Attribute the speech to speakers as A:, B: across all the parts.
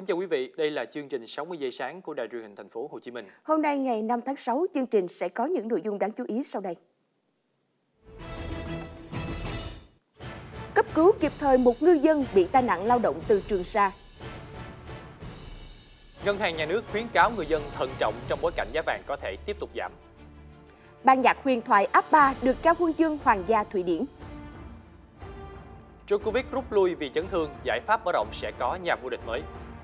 A: chào quý vị, đây là chương trình 60 giây sáng của Đài Truyền hình Thành phố Hồ Chí Minh.
B: Hôm nay ngày 5 tháng 6, chương trình sẽ có những nội dung đáng chú ý sau đây. Cấp cứu kịp thời một ngư dân bị tai nạn lao động từ Trường Sa.
A: Ngân hàng Nhà nước khuyến cáo người dân thận trọng trong bối cảnh giá vàng có thể tiếp tục giảm.
B: Ban nhạc huyền thoại ABBA được trao huân chương Hoàng gia Thụy Điển.
A: Djokovic rút lui vì chấn thương, giải pháp mở rộng sẽ có nhà vô địch mới.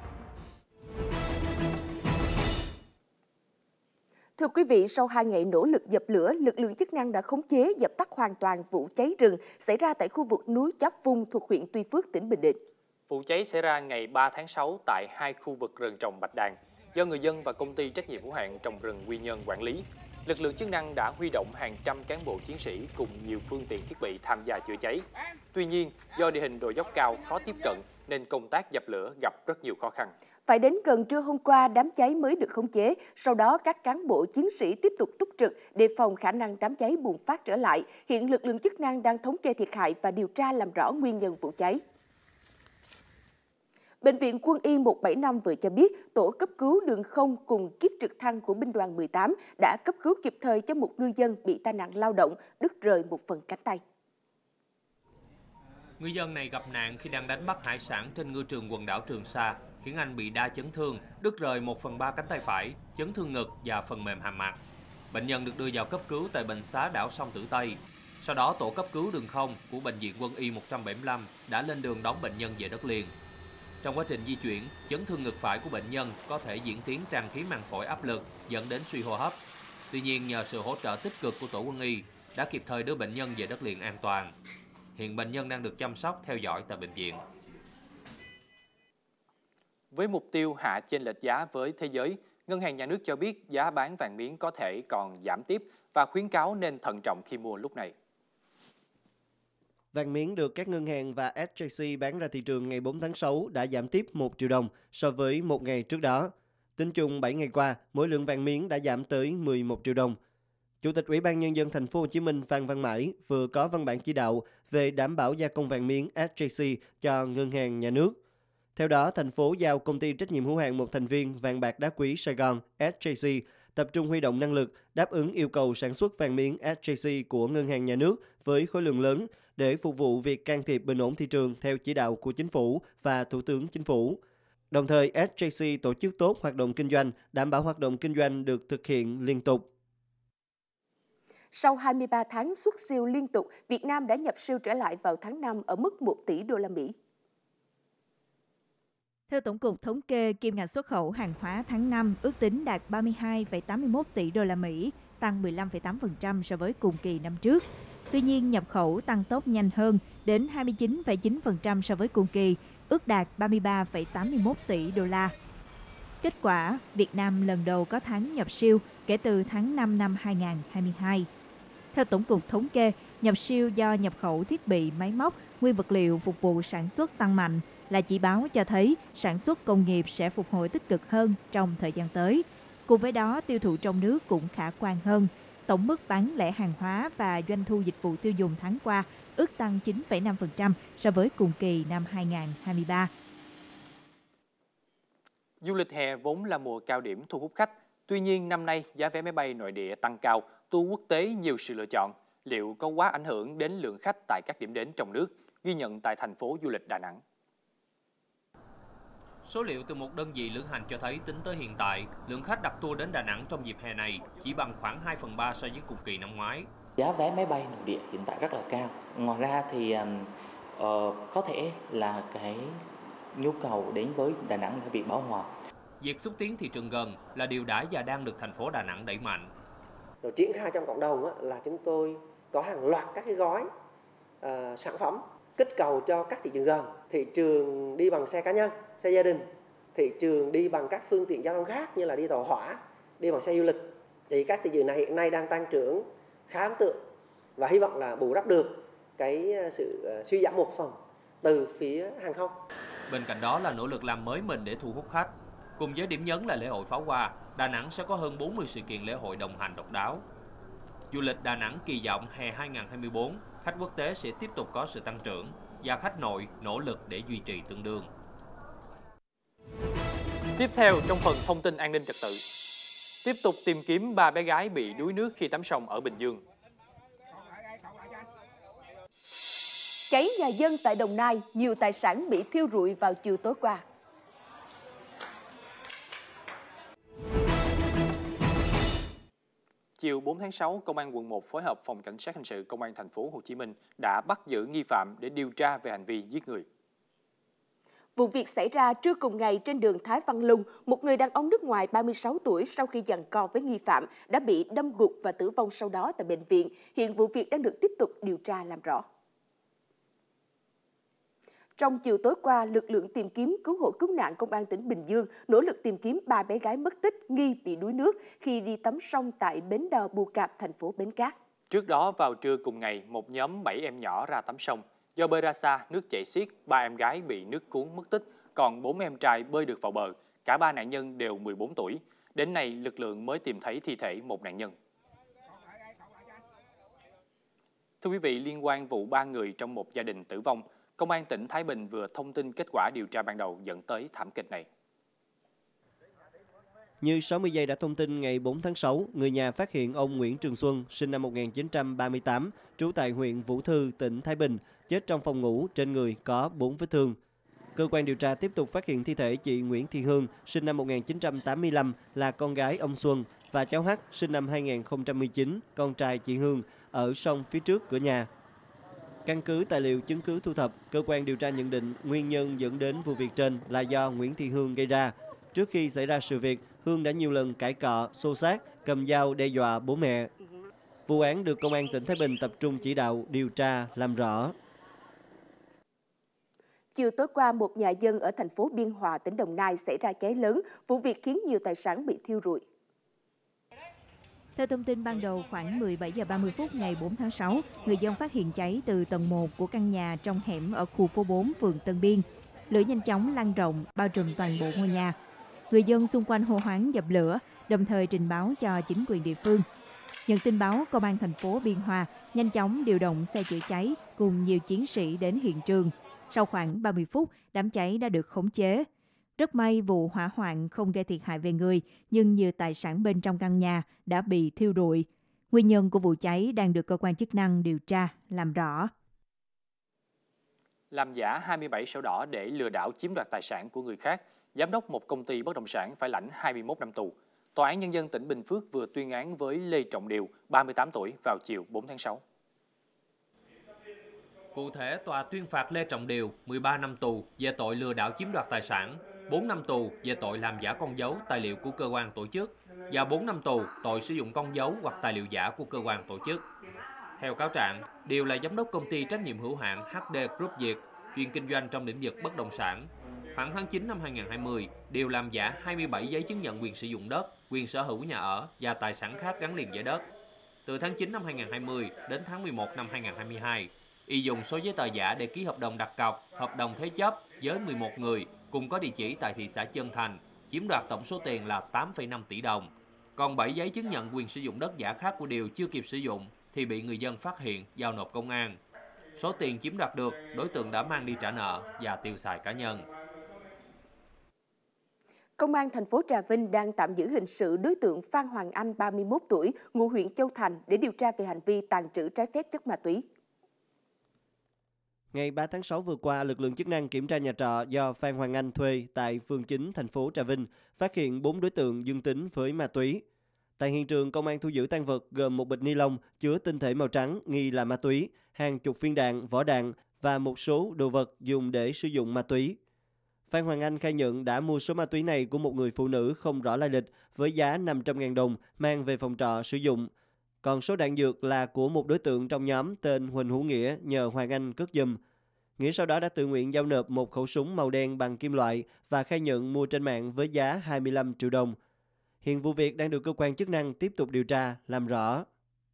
B: Thưa quý vị, sau 2 ngày nỗ lực dập lửa, lực lượng chức năng đã khống chế dập tắt hoàn toàn vụ cháy rừng xảy ra tại khu vực núi Cháp Vung thuộc huyện Tuy Phước, tỉnh Bình Định.
A: Vụ cháy xảy ra ngày 3 tháng 6 tại 2 khu vực rừng trồng Bạch Đàn do người dân và công ty trách nhiệm hữu hạn trồng rừng Quy Nhơn quản lý. Lực lượng chức năng đã huy động hàng trăm cán bộ chiến sĩ cùng nhiều phương tiện thiết bị tham gia chữa cháy. Tuy nhiên, do địa hình đồi dốc cao khó tiếp cận nên công tác dập lửa gặp rất nhiều khó khăn.
B: Phải đến gần trưa hôm qua, đám cháy mới được khống chế. Sau đó, các cán bộ chiến sĩ tiếp tục túc trực đề phòng khả năng đám cháy bùng phát trở lại. Hiện lực lượng chức năng đang thống kê thiệt hại và điều tra làm rõ nguyên nhân vụ cháy. Bệnh viện Quân y 175 vừa cho biết, tổ cấp cứu đường không cùng kíp trực thăng của binh đoàn 18 đã cấp cứu kịp thời cho một ngư dân bị tai nạn lao động, đứt rời một phần cánh tay.
C: Ngư dân này gặp nạn khi đang đánh bắt hải sản trên ngư trường quần đảo Trường Sa, khiến anh bị đa chấn thương, đứt rời 1/3 cánh tay phải, chấn thương ngực và phần mềm hàm mặt. Bệnh nhân được đưa vào cấp cứu tại bệnh xá đảo Song Tử Tây. Sau đó, tổ cấp cứu đường không của bệnh viện Quân y 175 đã lên đường đón bệnh nhân về đất liền. Trong quá trình di chuyển, chấn thương ngực phải của bệnh nhân có thể diễn tiến tràn khí màng phổi áp lực dẫn đến suy hô hấp. Tuy nhiên, nhờ sự hỗ trợ tích cực của tổ quân y đã kịp thời đưa bệnh nhân về đất liền an toàn. Hiện bệnh nhân đang được chăm sóc theo dõi tại bệnh viện.
A: Với mục tiêu hạ chênh lệch giá với thế giới, Ngân hàng Nhà nước cho biết giá bán vàng miếng có thể còn giảm tiếp và khuyến cáo nên thận trọng khi mua lúc này.
D: Vàng miếng được các ngân hàng và SJC bán ra thị trường ngày 4 tháng 6 đã giảm tiếp 1 triệu đồng so với một ngày trước đó. Tính chung 7 ngày qua, mỗi lượng vàng miếng đã giảm tới 11 triệu đồng. Chủ tịch Ủy ban Nhân dân Thành phố Hồ Chí Minh Phan Văn Mãi vừa có văn bản chỉ đạo về đảm bảo gia công vàng miếng SJC cho Ngân hàng Nhà nước. Theo đó, thành phố giao công ty trách nhiệm hữu hạn một thành viên vàng bạc đá quý Sài Gòn SJC tập trung huy động năng lực đáp ứng yêu cầu sản xuất vàng miếng SJC của Ngân hàng Nhà nước với khối lượng lớn để phục vụ việc can thiệp bình ổn thị trường theo chỉ đạo của Chính phủ và Thủ tướng Chính phủ. Đồng thời, SJC tổ chức tốt hoạt động kinh doanh, đảm bảo hoạt động kinh doanh được thực hiện liên tục.
B: Sau 23 tháng xuất siêu liên tục, Việt Nam đã nhập siêu trở lại vào tháng 5 ở mức 1 tỷ đô la Mỹ.
E: Theo Tổng cục Thống kê, kim ngạch xuất khẩu hàng hóa tháng 5 ước tính đạt 32,81 tỷ đô la Mỹ, tăng 15,8% so với cùng kỳ năm trước. Tuy nhiên, nhập khẩu tăng tốc nhanh hơn đến 29,9% so với cùng kỳ, ước đạt 33,81 tỷ đô la. Kết quả, Việt Nam lần đầu có tháng nhập siêu kể từ tháng 5 năm 2022. Theo Tổng cục Thống kê, nhập siêu do nhập khẩu thiết bị, máy móc, nguyên vật liệu phục vụ sản xuất tăng mạnh là chỉ báo cho thấy sản xuất công nghiệp sẽ phục hồi tích cực hơn trong thời gian tới. Cùng với đó, tiêu thụ trong nước cũng khả quan hơn. Tổng mức bán lẻ hàng hóa và doanh thu dịch vụ tiêu dùng tháng qua ước tăng 9,5% so với cùng kỳ năm 2023.
A: Du lịch hè vốn là mùa cao điểm thu hút khách. Tuy nhiên, năm nay giá vé máy bay nội địa tăng cao, tour quốc tế nhiều sự lựa chọn. Liệu có quá ảnh hưởng đến lượng khách tại các điểm đến trong nước? Ghi nhận tại thành phố du lịch Đà Nẵng.
C: Số liệu từ một đơn vị lữ hành cho thấy tính tới hiện tại, lượng khách đặt tour đến Đà Nẵng trong dịp hè này chỉ bằng khoảng 2/3 so với cùng kỳ năm ngoái.
F: Giá vé máy bay nội địa hiện tại rất là cao. Ngoài ra thì có thể là cái nhu cầu đến với Đà Nẵng đã bị bão hòa.
C: Việc xúc tiến thị trường gần là điều đã và đang được thành phố Đà Nẵng đẩy mạnh.
G: Rồi triển khai trong cộng đồng là chúng tôi có hàng loạt các cái gói sản phẩm kích cầu cho các thị trường gần, thị trường đi bằng xe cá nhân, xe gia đình, thị trường đi bằng các phương tiện giao thông khác như là đi tàu hỏa, đi bằng xe du lịch. Thì các thị trường này hiện nay đang tăng trưởng khá ấn tượng và hy vọng là bù đắp được cái sự suy giảm một phần từ phía hàng không.
C: Bên cạnh đó là nỗ lực làm mới mình để thu hút khách. Cùng với điểm nhấn là lễ hội pháo hoa, Đà Nẵng sẽ có hơn 40 sự kiện lễ hội đồng hành độc đáo. Du lịch Đà Nẵng kỳ vọng hè 2024, khách quốc tế sẽ tiếp tục có sự tăng trưởng và khách nội nỗ lực để duy trì tương đương.
A: Tiếp theo trong phần thông tin an ninh trật tự. Tiếp tục tìm kiếm 3 bé gái bị đuối nước khi tắm sông ở Bình Dương.
B: Cháy nhà dân tại Đồng Nai, nhiều tài sản bị thiêu rụi vào chiều tối qua.
A: Chiều 4 tháng 6, Công an quận 1 phối hợp Phòng Cảnh sát Hình sự Công an thành phố Hồ Chí Minh đã bắt giữ nghi phạm để điều tra về hành vi giết người.
B: Vụ việc xảy ra trưa cùng ngày trên đường Thái Văn Lung, một người đàn ông nước ngoài 36 tuổi sau khi giằng co với nghi phạm đã bị đâm gục và tử vong sau đó tại bệnh viện. Hiện vụ việc đang được tiếp tục điều tra làm rõ. Trong chiều tối qua, lực lượng tìm kiếm cứu hộ cứu nạn Công an tỉnh Bình Dương nỗ lực tìm kiếm 3 bé gái mất tích nghi bị đuối nước khi đi tắm sông tại bến đò Bù Cạp, thành phố Bến Cát.
A: Trước đó, vào trưa cùng ngày, một nhóm 7 em nhỏ ra tắm sông. Do bơi ra xa, nước chảy xiết, 3 em gái bị nước cuốn mất tích, còn 4 em trai bơi được vào bờ. Cả 3 nạn nhân đều 14 tuổi. Đến nay, lực lượng mới tìm thấy thi thể một nạn nhân. Thưa quý vị, liên quan vụ 3 người trong một gia đình tử vong, Công an tỉnh Thái Bình vừa thông tin kết quả điều tra ban đầu dẫn tới thảm kịch này.
D: Như 60 giây đã thông tin ngày 4 tháng 6, người nhà phát hiện ông Nguyễn Trường Xuân, sinh năm 1938, trú tại huyện Vũ Thư, tỉnh Thái Bình, chết trong phòng ngủ, trên người có 4 vết thương. Cơ quan điều tra tiếp tục phát hiện thi thể chị Nguyễn Thị Hương, sinh năm 1985, là con gái ông Xuân, và cháu H, sinh năm 2019, con trai chị Hương, ở sông phía trước cửa nhà. Căn cứ tài liệu chứng cứ thu thập, cơ quan điều tra nhận định nguyên nhân dẫn đến vụ việc trên là do Nguyễn Thị Hương gây ra. Trước khi xảy ra sự việc, Hương đã nhiều lần cãi cọ, xô xát, cầm dao đe dọa bố mẹ. Vụ án được Công an tỉnh Thái Bình tập trung chỉ đạo, điều tra, làm rõ.
B: Chiều tối qua, một nhà dân ở thành phố Biên Hòa, tỉnh Đồng Nai xảy ra cháy lớn, vụ việc khiến nhiều tài sản bị thiêu rụi.
E: Theo thông tin ban đầu, khoảng 17 giờ 30 phút ngày 4 tháng 6, người dân phát hiện cháy từ tầng 1 của căn nhà trong hẻm ở khu phố 4, phường Tân Biên. Lửa nhanh chóng lan rộng, bao trùm toàn bộ ngôi nhà. Người dân xung quanh hô hoán dập lửa, đồng thời trình báo cho chính quyền địa phương. Nhận tin báo, Công an thành phố Biên Hòa nhanh chóng điều động xe chữa cháy cùng nhiều chiến sĩ đến hiện trường. Sau khoảng 30 phút, đám cháy đã được khống chế. Rất may vụ hỏa hoạn không gây thiệt hại về người, nhưng nhiều tài sản bên trong căn nhà đã bị thiêu rụi. Nguyên nhân của vụ cháy đang được cơ quan chức năng điều tra, làm rõ.
A: Làm giả 27 sổ đỏ để lừa đảo chiếm đoạt tài sản của người khác, giám đốc một công ty bất động sản phải lãnh 21 năm tù. Tòa án Nhân dân tỉnh Bình Phước vừa tuyên án với Lê Trọng Điều, 38 tuổi, vào chiều 4 tháng 6.
C: Cụ thể, tòa tuyên phạt Lê Trọng Điều 13 năm tù về tội lừa đảo chiếm đoạt tài sản, 4 năm tù về tội làm giả con dấu, tài liệu của cơ quan tổ chức và 4 năm tù tội sử dụng con dấu hoặc tài liệu giả của cơ quan tổ chức. Theo cáo trạng, Điều là giám đốc công ty trách nhiệm hữu hạn HD Group Việt, chuyên kinh doanh trong lĩnh vực bất động sản. Khoảng tháng 9 năm 2020, Điều làm giả 27 giấy chứng nhận quyền sử dụng đất, quyền sở hữu nhà ở và tài sản khác gắn liền với đất. Từ tháng 9 năm 2020 đến tháng 11 năm 2022, y dùng số giấy tờ giả để ký hợp đồng đặt cọc, hợp đồng thế chấp với 11 người cùng có địa chỉ tại thị xã Trân Thành, chiếm đoạt tổng số tiền là 8,5 tỷ đồng. Còn 7 giấy chứng nhận quyền sử dụng đất giả khác của Điều chưa kịp sử dụng thì bị người dân phát hiện, giao nộp công an. Số tiền chiếm đoạt được, đối tượng đã mang đi trả nợ và tiêu xài cá nhân.
B: Công an thành phố Trà Vinh đang tạm giữ hình sự đối tượng Phan Hoàng Anh, 31 tuổi, ngụ huyện Châu Thành để điều tra về hành vi tàng trữ trái phép chất ma túy.
D: Ngày 3 tháng 6 vừa qua, lực lượng chức năng kiểm tra nhà trọ do Phan Hoàng Anh thuê tại phường 9 thành phố Trà Vinh, phát hiện 4 đối tượng dương tính với ma túy. Tại hiện trường, công an thu giữ tang vật gồm một bịch ni lông chứa tinh thể màu trắng nghi là ma túy, hàng chục viên đạn, vỏ đạn và một số đồ vật dùng để sử dụng ma túy. Phan Hoàng Anh khai nhận đã mua số ma túy này của một người phụ nữ không rõ lai lịch với giá 500.000 đồng mang về phòng trọ sử dụng. Còn số đạn dược là của một đối tượng trong nhóm tên Huỳnh Hữu Nghĩa nhờ Hoàng Anh cất giùm. Nghĩa sau đó đã tự nguyện giao nộp một khẩu súng màu đen bằng kim loại và khai nhận mua trên mạng với giá 25 triệu đồng. Hiện vụ việc đang được cơ quan chức năng tiếp tục điều tra, làm rõ.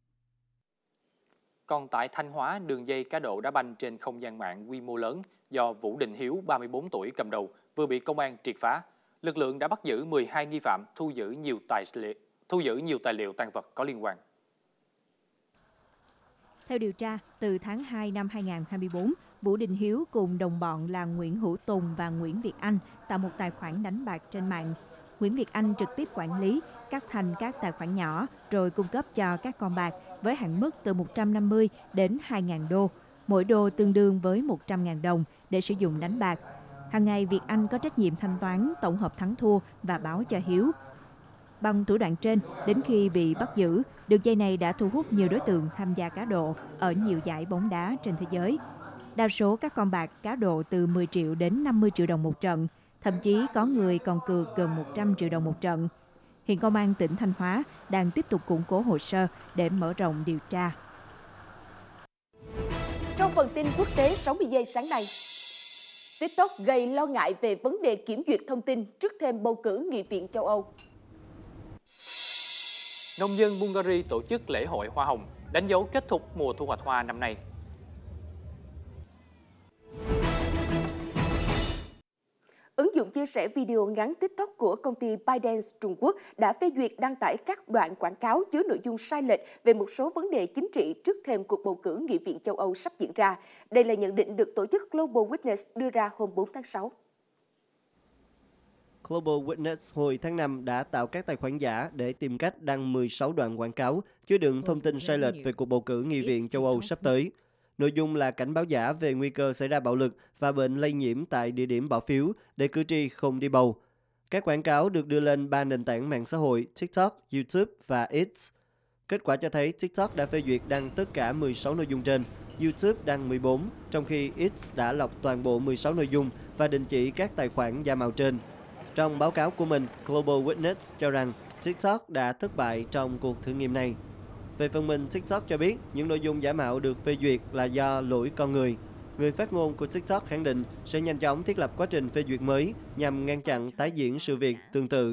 A: Còn tại Thanh Hóa, đường dây cá độ đá banh trên không gian mạng quy mô lớn do Vũ Đình Hiếu, 34 tuổi cầm đầu vừa bị công an triệt phá. Lực lượng đã bắt giữ 12 nghi phạm, thu giữ nhiều tài liệu tang vật có liên quan.
E: Theo điều tra, từ tháng 2 năm 2024, Vũ Đình Hiếu cùng đồng bọn là Nguyễn Hữu Tùng và Nguyễn Việt Anh tạo một tài khoản đánh bạc trên mạng. Nguyễn Việt Anh trực tiếp quản lý, cắt thành các tài khoản nhỏ rồi cung cấp cho các con bạc với hạn mức từ 150 đến 2.000 đô, mỗi đô tương đương với 100.000 đồng để sử dụng đánh bạc. Hàng ngày Việt Anh có trách nhiệm thanh toán, tổng hợp thắng thua và báo cho Hiếu. Bằng thủ đoạn trên, đến khi bị bắt giữ, đường dây này đã thu hút nhiều đối tượng tham gia cá độ ở nhiều giải bóng đá trên thế giới. Đa số các con bạc cá độ từ 10 triệu đến 50 triệu đồng một trận, thậm chí có người còn cược gần 100 triệu đồng một trận. Hiện Công an tỉnh Thanh Hóa đang tiếp tục củng cố hồ sơ để mở rộng điều tra.
B: Trong phần tin quốc tế 60 giây sáng nay, TikTok gây lo ngại về vấn đề kiểm duyệt thông tin trước thêm bầu cử Nghị viện châu Âu.
A: Nông dân Bulgaria tổ chức lễ hội hoa hồng, đánh dấu kết thúc mùa thu hoạch hoa năm nay.
B: Ứng dụng chia sẻ video ngắn TikTok của công ty ByteDance Trung Quốc đã phê duyệt đăng tải các đoạn quảng cáo chứa nội dung sai lệch về một số vấn đề chính trị trước thềm cuộc bầu cử Nghị viện châu Âu sắp diễn ra. Đây là nhận định được tổ chức Global Witness đưa ra hôm 4 tháng 6.
D: Global Witness hồi tháng 5 đã tạo các tài khoản giả để tìm cách đăng 16 đoạn quảng cáo chứa đựng thông tin sai lệch về cuộc bầu cử Nghị viện châu Âu sắp tới. Nội dung là cảnh báo giả về nguy cơ xảy ra bạo lực và bệnh lây nhiễm tại địa điểm bỏ phiếu để cử tri không đi bầu. Các quảng cáo được đưa lên 3 nền tảng mạng xã hội TikTok, YouTube và X. Kết quả cho thấy TikTok đã phê duyệt đăng tất cả 16 nội dung trên, YouTube đăng 14, trong khi X đã lọc toàn bộ 16 nội dung và đình chỉ các tài khoản giả mạo trên. Trong báo cáo của mình, Global Witness cho rằng TikTok đã thất bại trong cuộc thử nghiệm này. Về phần mình, TikTok cho biết những nội dung giả mạo được phê duyệt là do lỗi con người. Người phát ngôn của TikTok khẳng định sẽ nhanh chóng thiết lập quá trình phê duyệt mới nhằm ngăn chặn tái diễn sự việc tương tự.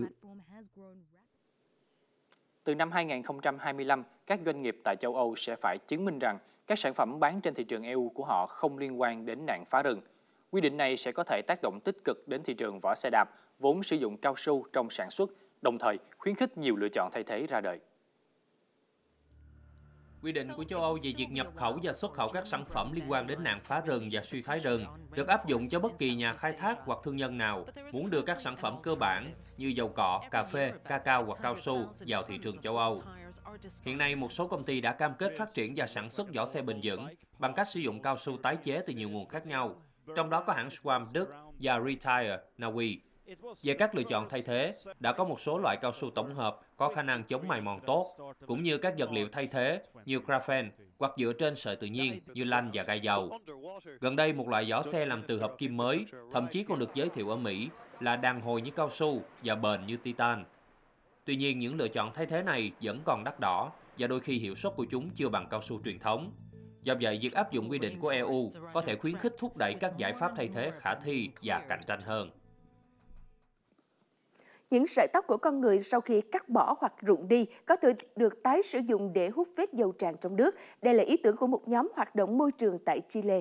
A: Từ năm 2025, các doanh nghiệp tại châu Âu sẽ phải chứng minh rằng các sản phẩm bán trên thị trường EU của họ không liên quan đến nạn phá rừng. Quy định này sẽ có thể tác động tích cực đến thị trường vỏ xe đạp, vốn sử dụng cao su trong sản xuất, đồng thời khuyến khích nhiều lựa chọn thay thế ra đời.
C: Quy định của châu Âu về việc nhập khẩu và xuất khẩu các sản phẩm liên quan đến nạn phá rừng và suy thoái rừng được áp dụng cho bất kỳ nhà khai thác hoặc thương nhân nào muốn đưa các sản phẩm cơ bản như dầu cọ, cà phê, cacao hoặc cao su vào thị trường châu Âu. Hiện nay, một số công ty đã cam kết phát triển và sản xuất vỏ xe bền vững bằng cách sử dụng cao su tái chế từ nhiều nguồn khác nhau, trong đó có hãng Schwalm Đức và Retire Na Uy. Về các lựa chọn thay thế, đã có một số loại cao su tổng hợp có khả năng chống mài mòn tốt, cũng như các vật liệu thay thế như graphene hoặc dựa trên sợi tự nhiên như lanh và gai dầu. Gần đây, một loại vỏ xe làm từ hợp kim mới, thậm chí còn được giới thiệu ở Mỹ, là đàn hồi như cao su và bền như titan. Tuy nhiên, những lựa chọn thay thế này vẫn còn đắt đỏ và đôi khi hiệu suất của chúng chưa bằng cao su truyền thống. Do vậy, việc áp dụng quy định của EU có thể khuyến khích thúc đẩy các giải pháp thay thế khả thi và cạnh tranh hơn.
B: Những sợi tóc của con người sau khi cắt bỏ hoặc rụng đi có thể được tái sử dụng để hút vết dầu tràn trong nước. Đây là ý tưởng của một nhóm hoạt động môi trường tại Chile.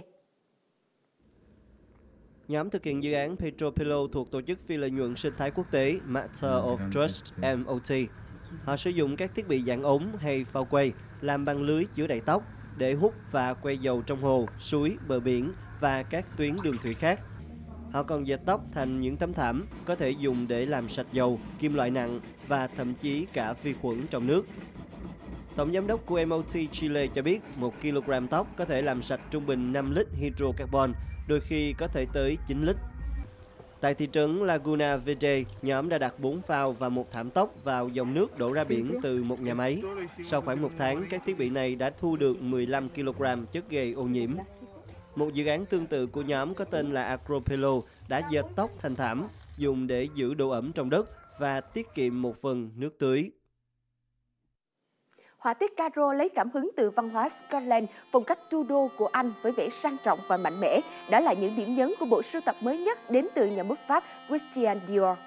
D: Nhóm thực hiện dự án Petropelo thuộc tổ chức phi lợi nhuận sinh thái quốc tế Matter of Trust MOT. Họ sử dụng các thiết bị dạng ống hay phao quay làm bằng lưới chứa đầy tóc để hút và quay dầu trong hồ, suối, bờ biển và các tuyến đường thủy khác. Họ còn dệt tóc thành những tấm thảm có thể dùng để làm sạch dầu, kim loại nặng và thậm chí cả vi khuẩn trong nước. Tổng giám đốc của MOT Chile cho biết 1 kg tóc có thể làm sạch trung bình 5 lít hydrocarbon, đôi khi có thể tới 9 lít. Tại thị trấn Laguna Verde, nhóm đã đặt 4 phao và một thảm tóc vào dòng nước đổ ra biển từ một nhà máy. Sau khoảng 1 tháng, các thiết bị này đã thu được 15 kg chất gây ô nhiễm. Một dự án tương tự của nhóm có tên là Agropelo đã dệt tóc thành thảm, dùng để giữ độ ẩm trong đất và tiết kiệm một phần nước tưới.
B: Họa tiết Caro lấy cảm hứng từ văn hóa Scotland, phong cách Tudor của Anh với vẻ sang trọng và mạnh mẽ. Đó là những điểm nhấn của bộ sưu tập mới nhất đến từ nhà bút Pháp Christian Dior.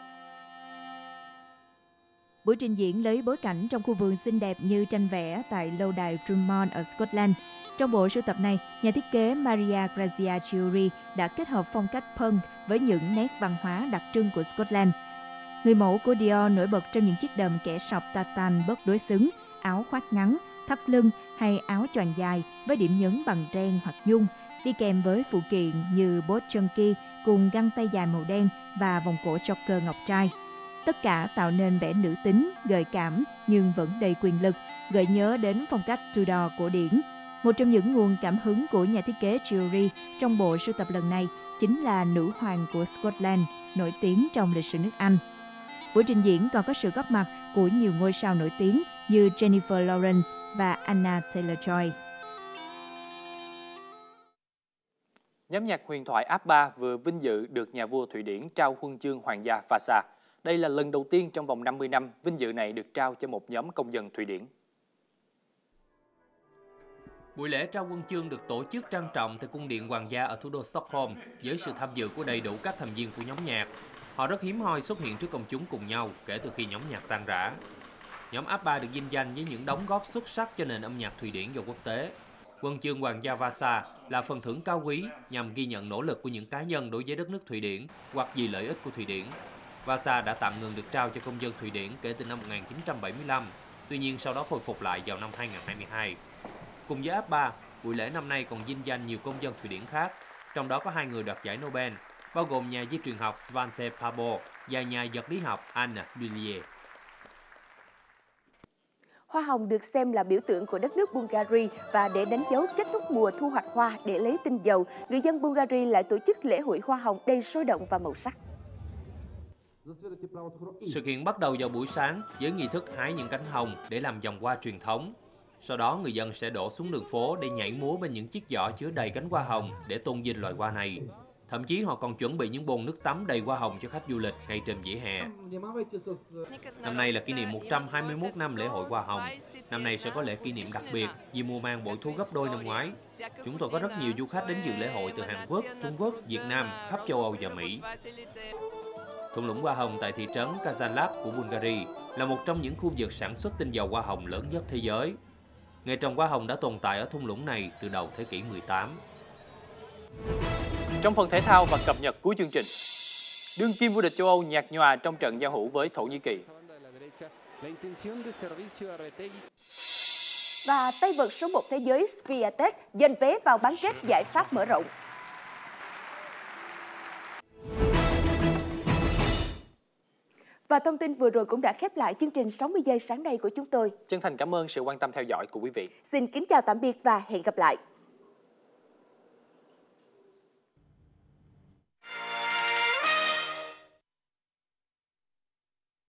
E: Buổi trình diễn lấy bối cảnh trong khu vườn xinh đẹp như tranh vẽ tại lâu đài Drummond ở Scotland. Trong bộ sưu tập này, nhà thiết kế Maria Grazia Chiuri đã kết hợp phong cách punk với những nét văn hóa đặc trưng của Scotland. Người mẫu của Dior nổi bật trong những chiếc đầm kẻ sọc tartan bớt đối xứng, áo khoác ngắn, thắt lưng hay áo choàng dài với điểm nhấn bằng ren hoặc nhung, đi kèm với phụ kiện như bốt chunky cùng găng tay dài màu đen và vòng cổ choker ngọc trai. Tất cả tạo nên vẻ nữ tính, gợi cảm nhưng vẫn đầy quyền lực, gợi nhớ đến phong cách Tudor cổ điển. Một trong những nguồn cảm hứng của nhà thiết kế Giori trong bộ sưu tập lần này chính là nữ hoàng của Scotland, nổi tiếng trong lịch sử nước Anh. Buổi trình diễn còn có sự góp mặt của nhiều ngôi sao nổi tiếng như Jennifer Lawrence và Anna Taylor-Joy.
A: Nhóm nhạc huyền thoại ABBA vừa vinh dự được nhà vua Thụy Điển trao huân chương hoàng gia Vasa. Đây là lần đầu tiên trong vòng 50 năm vinh dự này được trao cho một nhóm công dân Thụy Điển.
C: Buổi lễ trao huân chương được tổ chức trang trọng tại cung điện hoàng gia ở thủ đô Stockholm với sự tham dự của đầy đủ các thành viên của nhóm nhạc. Họ rất hiếm hoi xuất hiện trước công chúng cùng nhau kể từ khi nhóm nhạc tan rã. Nhóm ABBA được vinh danh với những đóng góp xuất sắc cho nền âm nhạc Thụy Điển và quốc tế. Huân chương hoàng gia Vasa là phần thưởng cao quý nhằm ghi nhận nỗ lực của những cá nhân đối với đất nước Thụy Điển hoặc vì lợi ích của Thụy Điển. Vasa đã tạm ngừng được trao cho công dân Thụy Điển kể từ năm 1975, tuy nhiên sau đó khôi phục lại vào năm 2022. Cùng với ABBA, buổi lễ năm nay còn vinh danh nhiều công dân Thụy Điển khác, trong đó có 2 người đoạt giải Nobel, bao gồm nhà di truyền học Svante Pääbo và nhà vật lý học Anne Dullier.
B: Hoa hồng được xem là biểu tượng của đất nước Bulgaria và để đánh dấu kết thúc mùa thu hoạch hoa để lấy tinh dầu, người dân Bulgaria lại tổ chức lễ hội hoa hồng đầy sôi động và màu sắc.
C: Sự kiện bắt đầu vào buổi sáng với nghi thức hái những cánh hồng để làm vòng hoa truyền thống. Sau đó người dân sẽ đổ xuống đường phố để nhảy múa bên những chiếc giỏ chứa đầy cánh hoa hồng để tôn vinh loài hoa này. Thậm chí họ còn chuẩn bị những bồn nước tắm đầy hoa hồng cho khách du lịch ngay trên vỉa hè. Năm nay là kỷ niệm 121 năm lễ hội hoa hồng. Năm nay sẽ có lễ kỷ niệm đặc biệt vì mùa màng bội thu gấp đôi năm ngoái. Chúng tôi có rất nhiều du khách đến dự lễ hội từ Hàn Quốc, Trung Quốc, Việt Nam, khắp châu Âu và Mỹ. Thung lũng hoa hồng tại thị trấn Kazalak của Bulgaria là một trong những khu vực sản xuất tinh dầu hoa hồng lớn nhất thế giới. Nghề trồng hoa hồng đã tồn tại ở thung lũng này từ đầu thế kỷ 18.
A: Trong phần thể thao và cập nhật cuối chương trình, đương kim vô địch châu Âu nhạt nhòa trong trận giao hữu với Thổ Nhĩ Kỳ.
B: Và tay vợt số 1 thế giới Swiatek giành vé vào bán kết giải Pháp mở rộng. Và thông tin vừa rồi cũng đã khép lại chương trình 60 giây sáng nay của chúng tôi.
A: Chân thành cảm ơn sự quan tâm theo dõi của quý vị.
B: Xin kính chào tạm biệt và hẹn gặp lại.